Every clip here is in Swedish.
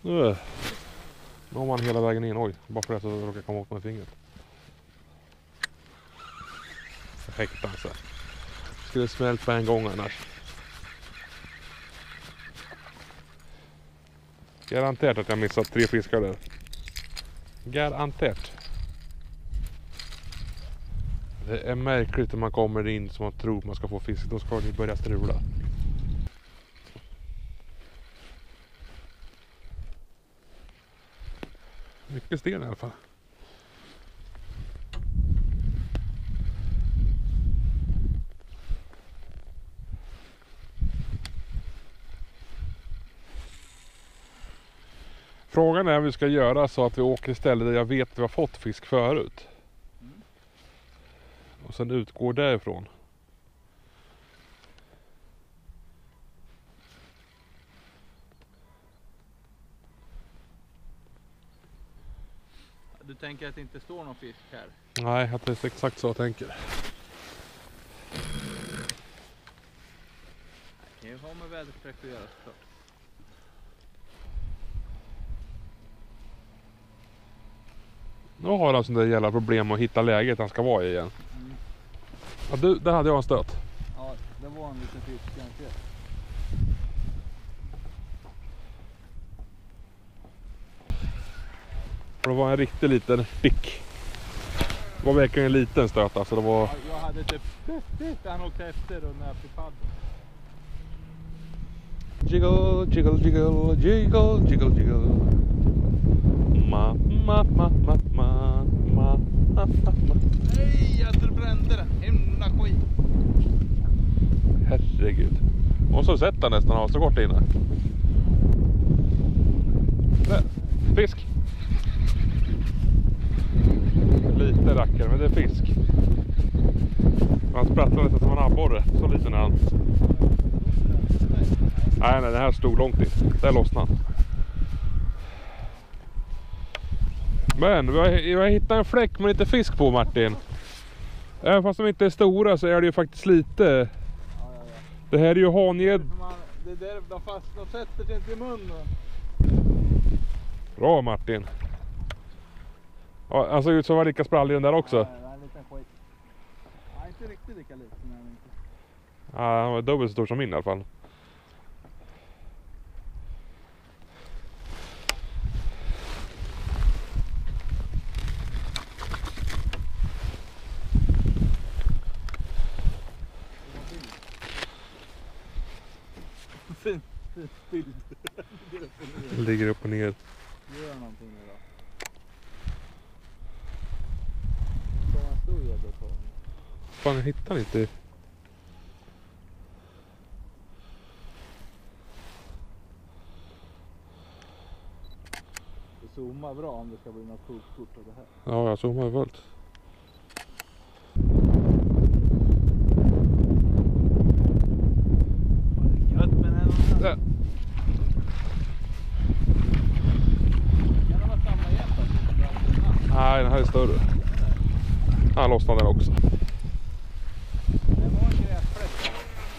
Nu har man hela vägen in. Oj, bara för det så råkar jag komma åt med fingret. Perfekt alltså. Skulle smälta en gång annars. Garanterat att jag missat 3 fiskar där. Garanterat. Det är märkligt när man kommer in som man tror man ska få fisk. Då ska det börja strula. Mycket sten i alla fall. Frågan är om vi ska göra så att vi åker istället där jag vet att vi har fått fisk förut. Och sen utgår därifrån. Du tänker att det inte står någon fisk här? Nej, det är exakt så jag tänker. Det kan ju ha med väderstreck att göra såklart. Nu har han sån där jävla problem att hitta läget han ska vara i igen. Ja, du, där hade jag en stöt. Ja, det var en liten fisk kanske. Det var en riktigt liten stick. Det var verkligen en liten stöt alltså. Det var... Ja, jag hade typ han åkte efter och nöp i padden. Jiggle, jiggle, jiggle, jiggle, jiggle, jiggle. Ma, ma, ma, ma, ma, ma, ma, ma. Nej, jag brände den. Himla skit. Herregud. Och så sett han nästan av så kort inne. Där. Fisk. Lite rackare, men det är fisk. Han sprattlar lite som en abborre. Så liten är han. Nej, den här stod långt in. Där lossnade han. Men vi har hittat en fläck med lite fisk på, Martin. Även fast de inte är stora så är det ju faktiskt lite. Det här är ju hanged. Det är där de sätter sig inte i munnen. Bra, Martin. Ja, han såg ut som var lika sprallig den där också. Nej, det är en liten skit. Nej, inte riktigt lika liten. Ja, han var dubbelt så stor som min i alla fall. Ligger upp och ner. Gör någonting nu då. Så en stor jävla tag. Fan, jag hittar inte. Det zoomar bra om det ska bli något coolt kort av det här. Ja, jag zoomar fullt. Gött, men en och Där. kan det vara samma igen? Nej, den här är större. Han lossnade den också. Det var en gräsfläck.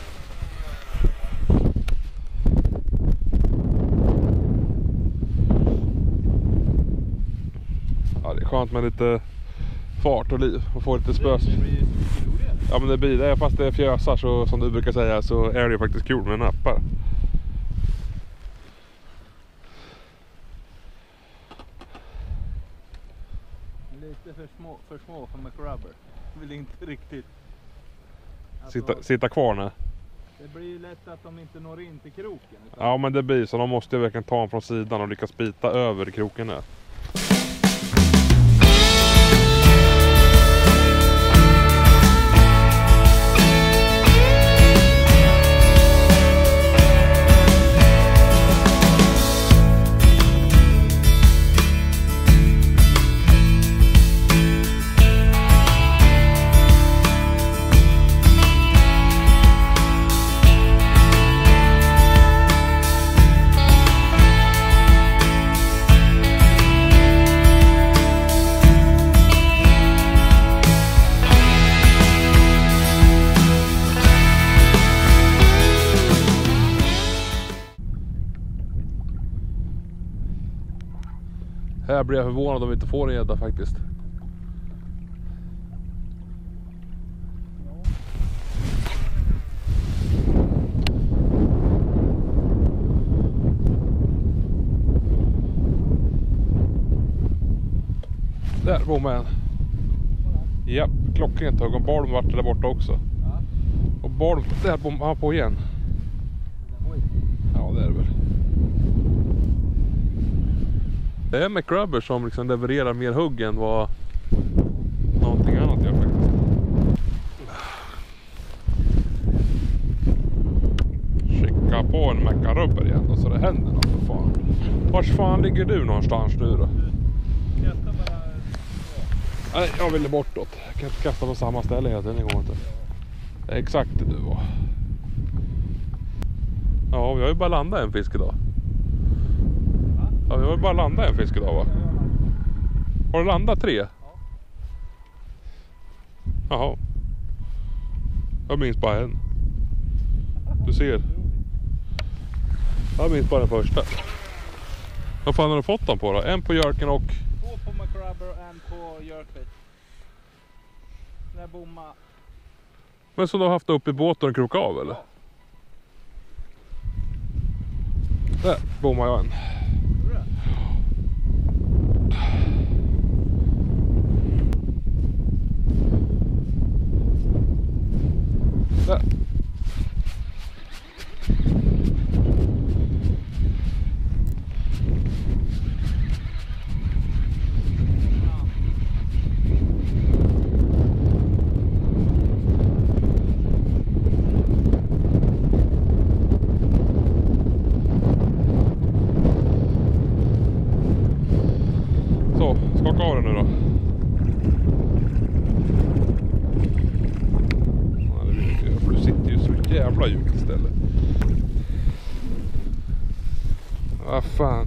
Ja, det är skönt med lite fart och liv och få lite spös. Det blir ju mycket roligare. Ja, men det blir det. Fast det är fjösar så, som du brukar säga, så är det ju faktiskt kul med nappar. Lite för små för McRubber. Vill inte riktigt. Alltså, Sitta kvar nu. det blir ju lätt att de inte når in till kroken. Ja, men det blir så. De måste ju verkligen ta dem från sidan och lyckas bita över kroken där. Här blir jag förvånad om vi inte får en gädda faktiskt. Där bommade en. Japp, klockan tog och Barn vart där borta också. Ja. Och Barn, där bommade han på igen. Ja, det är det väl. Det är McGrubber som liksom levererar mer hugg än vad någonting annat gör faktiskt. Skicka på en McGrubber igen då, så det händer något för fan. Vars fan ligger du någonstans nu då? Kasta bara. Nej, jag ville bortåt. Jag kan inte kasta på samma ställe hela tiden, det går inte. Det är exakt det du var. Ja, vi har ju bara landat en fisk idag. Ja, vi har ju bara landat en fisk idag va? Har du landat 3? Ja. Jaha. Jag minns bara en. Du ser. Jag minns bara den första. Vad fan har du fått den på då? En på jerken och... 2 på McGrubber och en på jerkbait. Där bomma. Men så du har haft upp i båten och krok av eller? Ja. Där bommar jag en. Tror du det? Där. Så, skaka av den nu då. Ja, det vill jag inte göra, för du sitter ju så jävla djupt istället. Vad fan.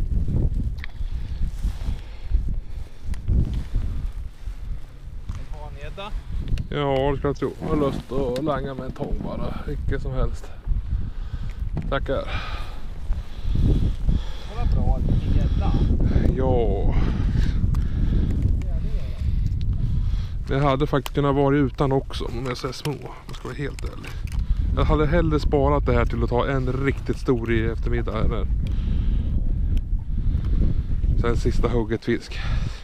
En hangädda. Ja, det ska jag tro. Jag har lust att langa med en tång bara. Vilket som helst. Tackar. Det var bra. En gädda. Ja. Det hade faktiskt kunnat vara utan också, om jag säger små. Jag ska vara helt ärlig. Jag hade hellre sparat det här till att ta en riktigt stor i eftermiddag. Eller. Sen sista hugget fisk.